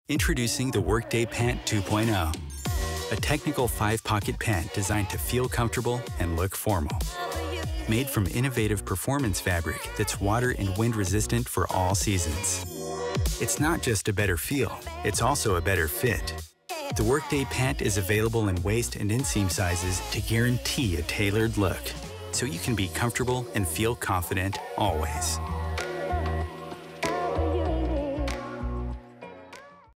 Introducing the Workday Pant 2.0, a technical 5-pocket pant designed to feel comfortable and look formal. Made from innovative performance fabric that's water and wind resistant for all seasons. It's not just a better feel, it's also a better fit. The Workday Pant is available in waist and inseam sizes to guarantee a tailored look, so you can be comfortable and feel confident always.